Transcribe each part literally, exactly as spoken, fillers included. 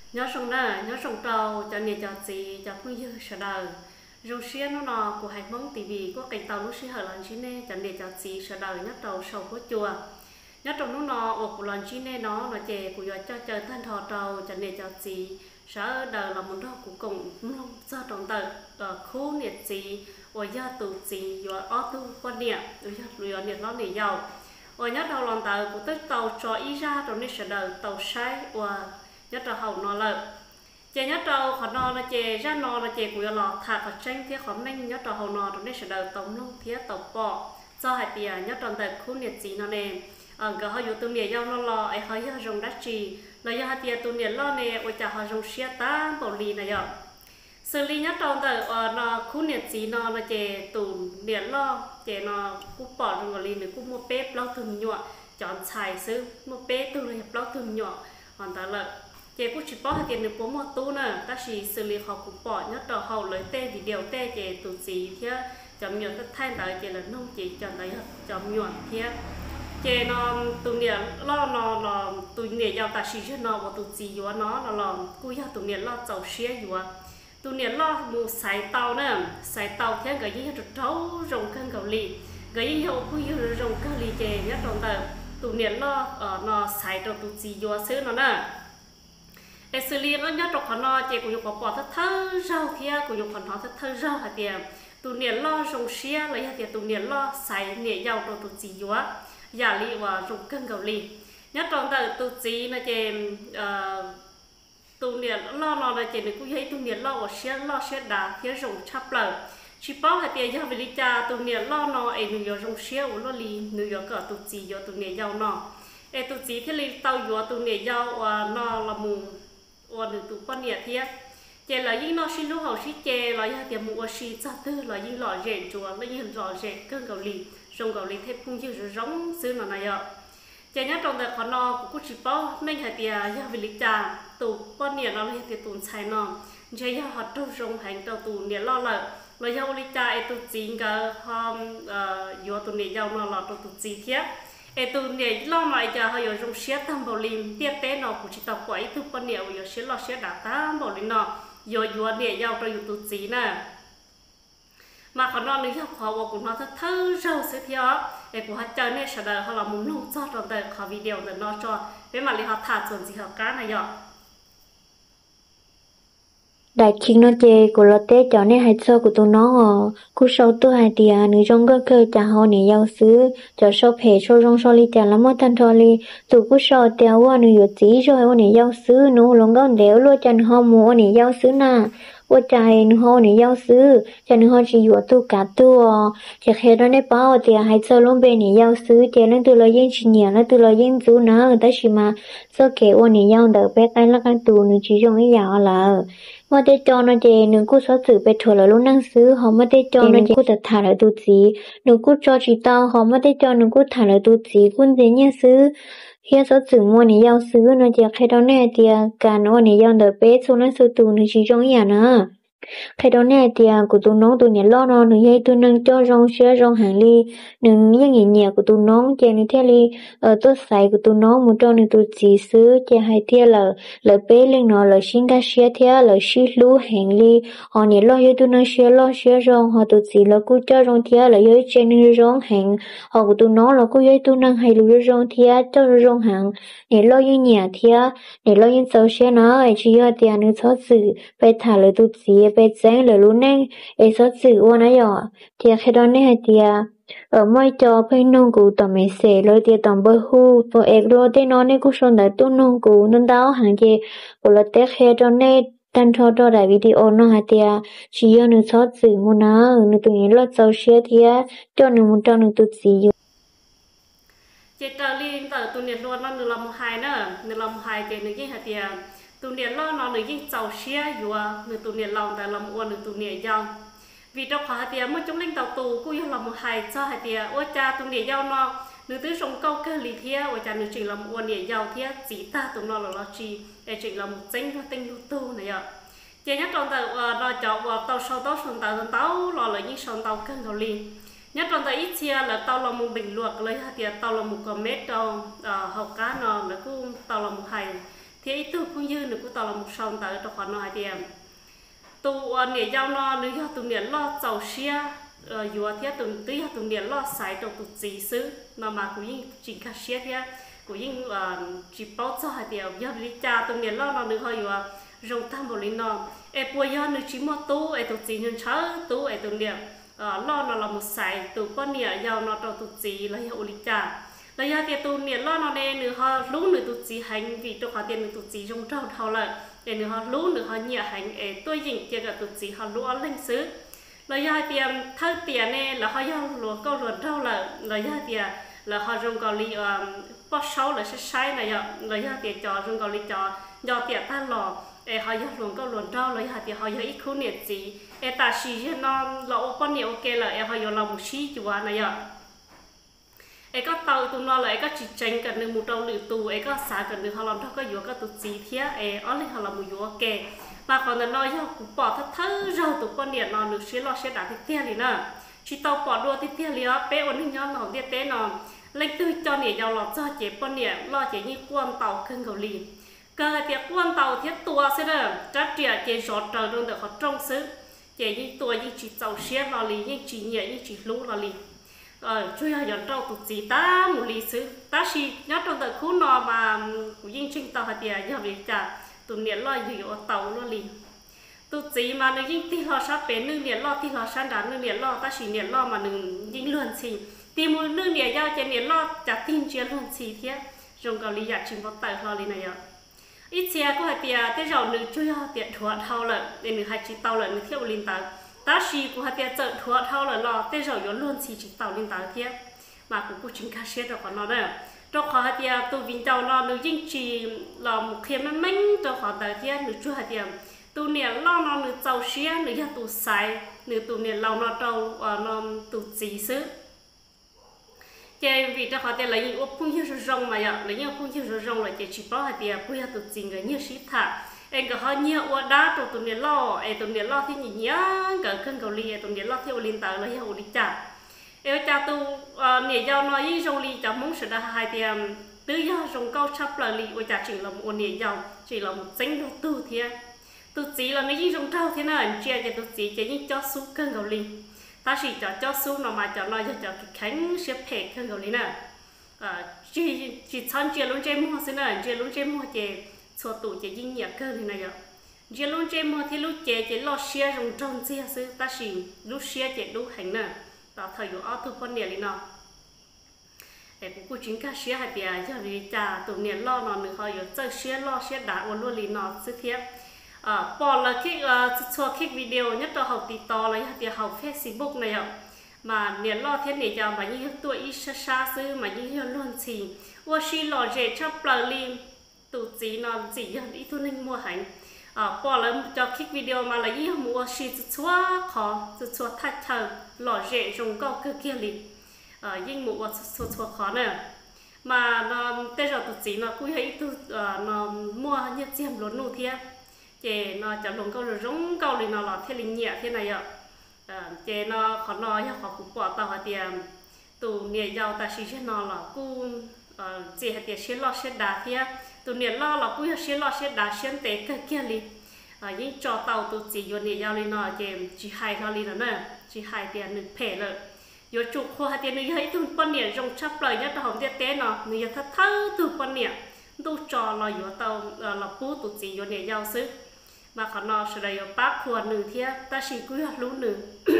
nhớ sông nè nhớ sông trâu cho nên cho chị cho phương dư sợ đời rồi xia nó nọ của hai mong tỉ vì có cành tàu lúc xia hở lần chín nè cho nên cho chị sợ đời nhớ trâu sầu có chùa nhớ trâu nó nọ ở của lần chín nè nó là chè của cho chơi thân thọ trâu cho nên cho chị sợ đời là một đó của cùng không do trong tờ khu nhiệt chị và do tụ chị và ở tu quan niệm rồi nhiệt nó để giàu và nhớ đầu lòng tàu của tới tàu cho ý ra trong này sẽ đời tàu sai và nhất là hậu nó lợi chè nhất là họ nó là chè ra nó là chè của lò thả ở tranh thế họ mình nhất là hậu nó trong đây sẽ đời tổng nông thế tàu bò do hai tiền nhất là tại khu nhiệt gì nó nè ở cái họ dùng từ nhiệt giao nó lò ấy họ dùng đắt trì là do hai tiền từ nhiệt lo nè ở chả họ dùng xe tá bảo lì này vậy xử lý nhất là tại nó khu nhiệt gì nó là chè tủ nhiệt lo chè nó cúp bỏ trong bảo lì này cúp mua bếp lo thường nhọ chọn xài xứ mua bếp từ này lo thường nhọ hoàn toàn là chè cũng chỉ bỏ hai tiền được bốn một tu nữa ta chỉ xử lý họ cũng bỏ nhất là hậu lấy tê thì điều tê chè tụt gì thế chấm nhuận tất thay tới chè là nông chỉ chọn tới chấm nhuận thế chè nó tụi nhẹ lo nó là tụi nhẹ giàu ta chỉ cho nó và tụi gì vô nó là làm cúi ra tụi nhẹ lo giàu xe vô tụi nhẹ lo mua xài tàu nữa xài tàu thế cái gì cho trâu rồng cân gạo lì cái gì hậu cúi ra rồng cân lì chè nhất trong tờ tụi nhẹ lo ở nó xài cho tụi gì vô xứ nó nè để xử lý nó nhất trong khoản nó chỉ của dùng bỏ thất thơ rau kia của dùng khoản nó thất thơ rau hạt tiền tụi niệm lo dùng xia lấy hạt tiền tụi niệm lo xài niệm giàu trong tụi gì quá giả lì và dùng cân gạo lì nhất trong tờ tụi gì là chỉ tụi niệm lo lo là chỉ để cũng thấy tụi niệm lo và xia lo xia đá phía dùng chắp lở chỉ bỏ hạt tiền cho về đi cha tụi niệm lo nó ấy người dùng xia và lo lì người có tụi gì do tụi niệm giàu nó ấy tụi gì thì lì tàu gió tụi niệm giàu và nó là mù và được tụ quan niệm thế, chè là những nó xin lúc học sĩ chè là những tiệm mua sĩ cho tư là những lọ rẻ chùa là những lọ rẻ cơn gạo lì, sông gạo lì thêm phun dư rồi giống xứ nó này ạ, chè nhát trong đời khoản nó cũng chỉ bao nên hạt tiền do vì lý trà tụ quan niệm nó là tiền tụi xài nó, chè do họ trâu rồng hành trâu tụ niệm lo lợi, là do lý trà ấy tụ chính cả hôm do tụ niệm giàu nó là tụ tụ gì thế e tu nhảy lo lại cho họ dùng xe tam bảo lim tiết tế nó cũng chỉ tập quậy tu quan niệm rồi xe lo xe đạp tam bảo lim nó rồi rồi nhảy giàu cho dùng tu gì nè mà còn nó nếu họ họ cũng nó thật thơ rau sẽ theo để của họ chơi nên sẽ đợi họ làm muốn nông cho trong đời họ video để nó cho với mà li họ thả chuẩn gì họ cá này vậy đại chính nó chê của lọ té cho nên hai sơ của tụi nó ờ cú sâu tu hai tia nữ trong cái cơ trả họ này giàu xứ cho sâu phê sâu trong sâu li trả lắm mất thanh thọ li tụi cú sâu téo qua nữ yếu tí rồi họ này giàu xứ nó lòng gạo đéo luôn chân họ mua này giàu xứ nèว่าใจนึกเขาเนี่ยยาวซื้อจะนึกเขาจะอยู่ตัวกัดตัวจะแค่ตอนนี้ป้าเตียให้เจอลงไปเนี่ยยาวซื้อเจนั่นตัวเรายิ่งชินเนี่ยนั่นตัวเรายิ่งจูนะแต่ชิมาเจอเกว่าเนี่ยยาวเดินไปกันแล้วกันตัวนึกชิจงไม่ยาวละว่าได้จอนะเจนึกกูสอสื่อไปถั่วแล้วลูกนั่งซื้อเขาไม่ได้จอนะเจกูจะถ่ายแล้วตัวจีนึกกูจอจีตาเขาไม่ได้จอนึกกูถ่ายแล้วตัวจีกูเจเนี่ยซื้อเฮียสอสื่อมัวเนี่ยยาวซื้อนะเจแค่ตอนนี้เตียการว่าเนี่ยยาวเดินไปส่วนนั้นส่วนตัวนึกชิจงอย่างนะkhi đó nè thì của tụi nó tụi nhảy lo nó nửa dây tụi nâng cho rong xe rong hàng ly nửa những nhẹ nhẹ của tụi nó chè nửa theo ly ở tôi xài của tụi nó một trong nửa tụi chỉ xứ chè hai theo là là bé lên nó là xin cá xe theo là xí lú hàng ly họ nhảy lo với tụi nó xe lo xe rong họ tụi chỉ là cứ cho rong theo là với chè nửa rong hàng họ của tụi nó là cứ với tụi nâng hay lú rong theo cho rong hàng nhảy lo với nhẹ theo nhảy lo với sáu xe nó chỉ ở tiền nửa sáu sự phải thả lại tụi chỉไปแจ้งเลยรู้แน่ไอ้สัตว์สื่อว่านะยอเทียแค่ตอนนี้เทียเออไม่จอเพื่อนน้องกูต่อไม่เสร็จเลยเทียต่อไปหูตัวเอกรู้ที่น้องนี่กูชนแต่ตัวน้องกูนั่นดาวหางเจกูเลยเตะแค่ตอนนี้ตันทอดได้วิดีโอน้องหาเทียชี้ยนึกสัตว์สื่อมุนะนึกตัวนี้รถโซเชียลเทียจอนึกมุนจอนึกตุสีอยู่เจตลินแต่ตัวเนี่ยล้วนนั่นนึกลำหายเนอะนึกลำหายเจนึกยิ่งหาเทียtụi niệm lo nó nữยิ่งgiàu xíaอยู่à người tụi niệm lòng tại lòng uốn người tụi niệm giàu vì trong khóa tiền mới chúng linh tàu tù cũng như lòng một hài cho hài tiền ôi cha tụi niệm giàu nó nữ tứ sống câu cơ lý thía ôi cha nữ chỉ lòng uốn niệm giàu thía chỉ ta tụi nó là lo chi để chỉ lòng chính cho tinh tu này ạ chỉ nhất trong tàu nó chọn vào tàu sau tàu sông tàu tàu lo là những sông tàu cân gạo lì nhất trong tàu ít chia là tàu là một bình luộc lấy hạt tiền tàu là một con mét tàu học cá nó là cũng tàu là một hài thì ít tu cũng như nữa cũng tao là một sòng tới cho khoản nói thì tu nè giao nó nữa do tu nè lo giàu xia vừa thế tu tứ tu nè lo xài trong tu gì xứ mà mà cũng như chỉ cả xia thế cũng như chỉ bảo cho hai điều do lý cha tu nè lo nó nữa hơi vừa rong tham một lý nó em bây giờ nữa chỉ một tu em tu gì nhân chớ tu em tu nè lo nó là một xài tu con nè giao nó trong tu gì là hiệu lý cha là do tiền tu nè lo nó đây nữa họ lú nữa tu gì hành vì cho họ tiền nữa tu gì trong trâu thâu lại để nữa họ lú nữa họ nhẹ hành để tôi dình chơi cả tu gì họ lú lên xứ là do tiền thâu tiền này là họ giao lúa câu lúa trâu là là do tiền là họ dùng cầu li bắt sâu là sẽ sai này ạ là do tiền cho dùng cầu li cho do tiền ta lò để họ giao lúa câu lúa trâu là do tiền họ giao ít khu nhiệt gì để ta xí cho nó lỗ con nhiều ok là để họ giao lòng một xí chùa này ạ ấy có tàu tụi nó lại có chỉ tranh cả nương một trâu lử tù ấy có xả cả nương họ làm thao có dúa có tụt gì thế ấy ở đây họ làm một dúa kề mà còn là nói cho cũng bỏ thắt thớ rồi tụi con điện nó được xí lo xí đá thì tiền đi nè chỉ tàu bỏ đua thì tiền đi á bé ổn định nhau nó tiền té nó lấy tư cho nè giàu lọt cho chế con điện lo chế như quan tàu khơi cầu lì cơ thì quan tàu thiết tua xí đó chắc trẻ chế giọt trời luôn được họ trong xứ chế như tua như chỉ tàu xí lo lì như chỉ nhẹ như chỉ lú lo lì ờ chui hay dọn trâu tụt gì ta một lý sử ta chỉ nhớ trong tờ khu nọ mà cũng yên trình tàu hạt địa giờ bị trả tụi nhện lo gì ở tàu luôn liền tụt gì mà nó yên ti lo sát bể nương nhện lo ti lo san đá nương nhện lo ta chỉ nhện lo mà nương yên luôn xì tìm một nương nhện giao trên nhện lo chả tin chia luôn xì thế trong cầu lý giả trình vào tờ lo liền này ạ ít xe có hạt địa cái dầu nương chui hạt địa thuận thâu lợn để nương hai chỉ tàu lợn nương theo liên tàu ta chỉ của hạt tiền chợ thua thao là lo tên rồi có luôn chỉ chỉ tàu lên tàu thiệt mà cũng cũng chính cá sấu rồi còn nó đấy trong kho hạt tiền tu vinh châu nó được chính chỉ là một khi mà mình trong kho tàu thiệt được chú hạt tiền tu nè lo nó được giàu xía được gia tu sai được tu nè lâu nó trâu nó tu gì xứ chơi vì trong kho tiền là những ốp phun nhiều rong mà vậy là những phun nhiều rong là chỉ bảo hạt tiền bây giờ tu gì người nhiều xí thả em có hơi nhiều ở đó tụi tụi này lo em tụi này lo thì nhỉ nhá cả cơn cầu ly tụi này lo theo liên tờ là hiệu lý trả em cha tu nè giao nói với rong ly cho muốn sự đã hai tiền tứ giao rong câu sắp là ly ở cha chỉ là một nè giao chỉ là một danh đầu tư thiệt tụi chỉ là mấy rong trâu thế nào chia cho tụi chỉ chỉ những cho số cơn cầu ly ta chỉ cho cho số nào mà cho nói cho cho khánh xếp phê cơn cầu ly nè chỉ chỉ chọn chia luôn chơi mua thế nào chia luôn chơi mua chơi số tụ chế dinh nhẹ cơ thì này ạ, chỉ luôn chế mua thì lúc chế chế lo xia rong trông xia sư ta chỉ lúc xia chế lúc hành nè, ta thờiอยู่ở tu con địa li nọ, để cũng chính cả xia hạt địa cho vì cha tụ niệm lo nọ nữa họอยู่chơi xia lo xia đã ôn luôn li nọ sư thiệt, à bỏ là cái cho cái video nhất là học tít to là hạt địa học Facebook này ạ, mà niệm lo thế này cho mà những tuổi ít xa xa sư mà những luôn gì, và xí lo chế chấp là li tụt gì nó chỉ ít thôi nên mua hành à bỏ lại cho click video mà lấy ít mua xí chua khó chua thắt thờ lò rễ dùng câu cơ kia liền à nhưng mua chua chua khó nè mà nó bây giờ tụt gì nó cũng hay tụt nó mua như chiêm luôn nụ thiệt chè nó chả dùng câu rồi giống câu liền nó là thế liền nhẹ thế này ạ chè nó khó nói khó cũng bỏ tao hạt tiền tụ nghề giàu ta chỉ nó là cũng chỉ hạt tiền xí lo xí đá thiệt tụi nè lo là cũng xí lo xí đá xí té cái kia đi, à những trò tàu tụi chỉ vô nè giao lên nọ chém chỉ hai thao đi nữa nè, chỉ hai tiền được phê rồi, vô chụp khoa tiền được thấy tụi con nè rong chắp lời nhất là hồng tiền té nọ, người ta thâu tụi con nè, tụi trò là vô tàu là phú tụi chỉ vô nè giao sức, mà còn nọ sẽ là bác khoa nữ thiệt, ta chỉ cứ lú nữ,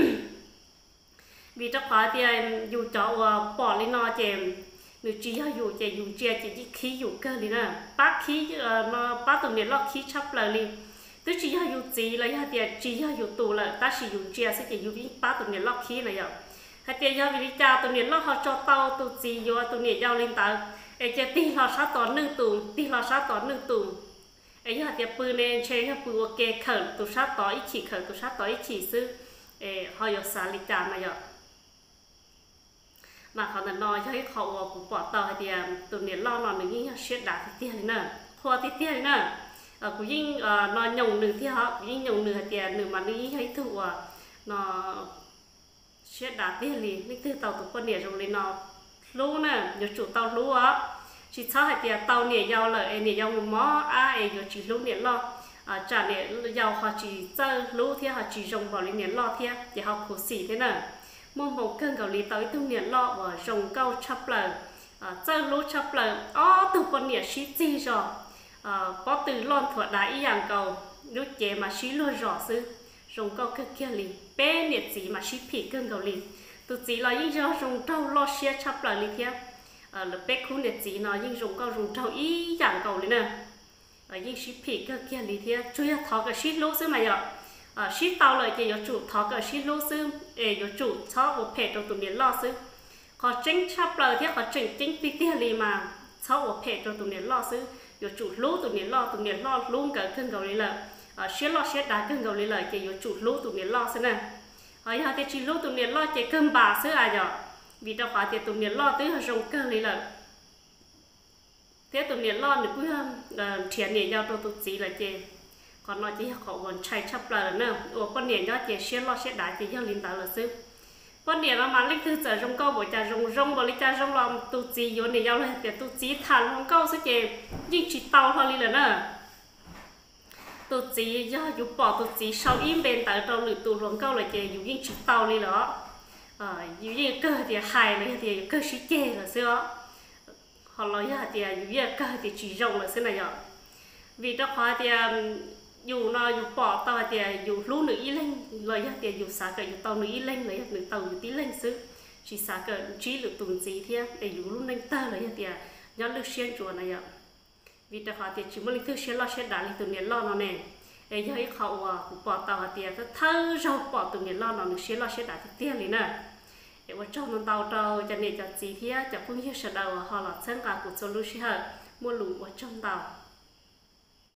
vì chắc khóa tiền dù cho bỏ lên nọ chém người chỉ hay dùng chỉ dùng chia chỉ khí dùng cơ đi nè, bác khí nó bác tụi này lo khí chắp lại đi, tôi chỉ hay dùng gì lấy hai tiền chỉ hay dùng tủ lại, ta chỉ dùng chia sẽ chỉ dùng những bác tụi này lo khí này vậy, hai tiền do vì cha tụi này lo họ cho tao tụi gì vô tụi này giao lên tao, ấy chỉ tin họ sát tỏ nương tủ, tin họ sát tỏ nương tủ, ấy hai tiền pư nên chơi hai pư ok khởi tụi sát tỏ ít chỉ khởi tụi sát tỏ ít chỉ sư, ấy họ dùng xả lịch trà này vậy. Mà họ nói cho họ cũng bỏ tàu thì tụi này lo nó những cái chuyện đã thì tiền nè, khoa thì tiền nè, cũng như nó nhồng nửa thì họ cũng như nhồng nửa tiền nửa mà những cái thứ nó chuyện đã tiền liền, những thứ tàu tụi con này rồi lên nó lú nè, nhiều chủ tàu lú á, chỉ cho hai tiền tàu nè giàu lợi nè giàu một mỏ ai rồi chỉ lúc nè lo trả nè giàu họ chỉ chơi lú thế họ chỉ dùng vào nè lo thế để họ khổ xỉ thế nào mong một cơn gạo lì tới tung nè lo và dùng câu chắp lời chơi lú chắp lời ó từ con nè xí chi rồi có từ lon thuật đá ý dạng cầu lúc chế mà xí luôn rõ sư dùng câu cái kia lì bé nè chỉ mà xí phỉ cơn gạo lì tụi chỉ là những do dùng trâu lo xe chắp lời lì thế ở lớp bé khu nè chỉ nó những dùng câu dùng trâu ý dạng cầu lì nè ở những ship phỉ cái kia lý thế chui thọ cái ship lúa xứ mày ạ ở ship tàu lại thì có chủ thọ cái ship lúa xứ để có chủ cho một phe trong tụi miền lo xứ có chính chấp lời thế có chính chính tí tia lì mà cho một phe trong tụi miền lo xứ có chủ lúa tụi miền lo tụi miền lo luôn cả cơn gạo lý là ở ship lo ship đá cơn gạo lý là thì có chủ lúa tụi miền lo xứ nè ở nhà thì chỉ lúa tụi miền lo chỉ cơn bà xứ à nhở vì đâu phải thì tụi miền lo tới họ dùng cơn lý là thế tụi miền lo được cứ thiền nhẹ giao cho tụi chị là chị còn nói chỉ họ còn chạy chấp là nữa ở con niệm đó chị xuyên lo sẽ đại chị giao liên tạo là sư con niệm mà lịch thư giờ trong câu buổi trà rong rong và lịch trà rong làm tụi chị vô niệm giao lên thì tụi chị thằng không câu sẽ chị nhưng chỉ tàu thôi là nữa tụi chị do dù bỏ tụi chị sau im bên tại trong lưỡi tụi rong câu là chị dù nhưng chỉ tàu đi đó dù như cơ thì hài này thì cơ sĩ chê là xưa họ nói là thì dù cơ thì chỉ rộng là thế này ạ vì đó họ thì dù nó dù bỏ tàu thì dù lú nữ y lên lời thì dù xả cỡ dù tàu nữ y lên lấy nữ tàu tí lên xứ chỉ xả cỡ chỉ được tuần gì thế để dù lú lên tơ lấy thì nhớ được xuyên chùa này ạ vì đó họ thì chỉ muốn linh thứ xuyên lo xuyên đá linh tuần niệm lo nó nè để cho họ bỏ tàu thì cái thơ rau bỏ tuần niệm lo nó xuyên lo xuyên đá thì tiền liền nè để vào trong nó tàu tàu cho nên cho gì thế cho cũng như sợ đầu họ là chân cả của solution mua lũ vào trong tàu